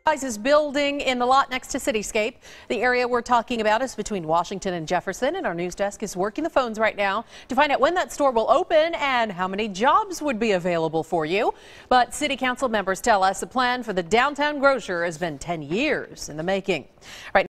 Is building in the lot next to Cityscape. The area we're talking about is between Washington and Jefferson, and our news desk is working the phones right now to find out when that store will open and how many jobs would be available for you. But city council members tell us the plan for the downtown grocer has been 10 years in the making. Right